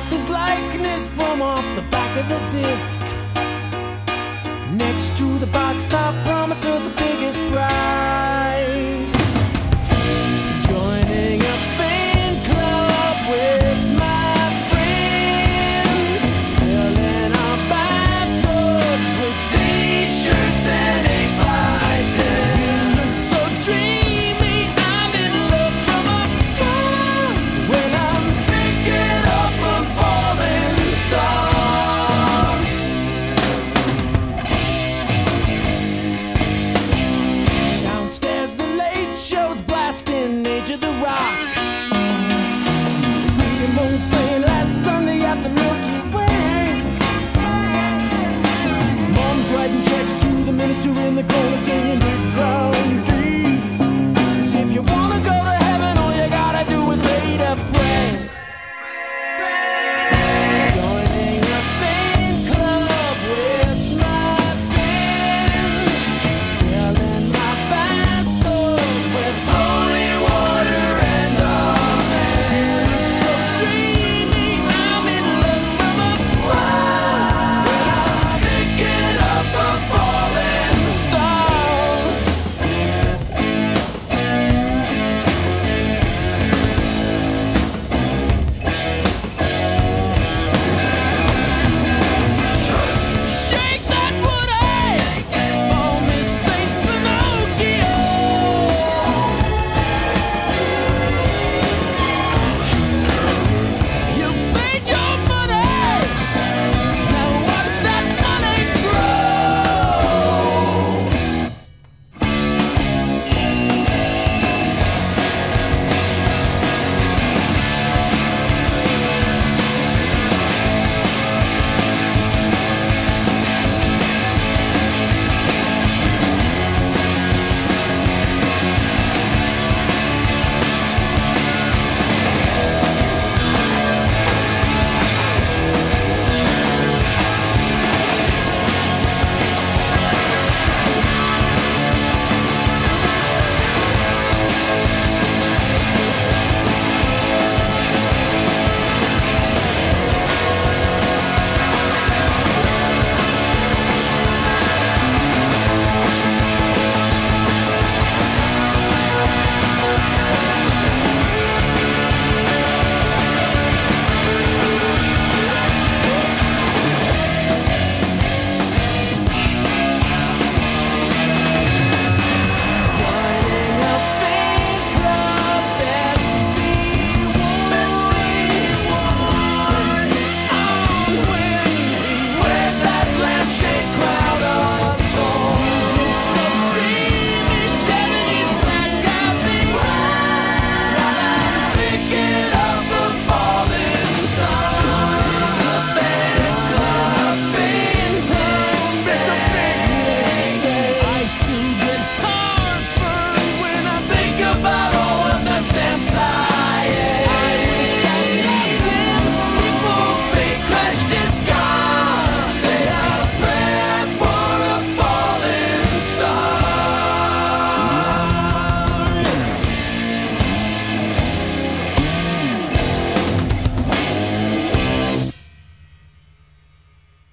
this likeness from off the back of the disc. Next to the box top promise of the biggest prize. Joining a fan club with my friends, filling our bathtubs with t-shirts and 8x10. Look so dreamy, I'm in love from above when I'm picking up a falling star. Downstairs the late show's blasting Age of the Rock. Green Moon's playing last Sunday at the Milky Way. Mom's writing checks to the minister in the corner singing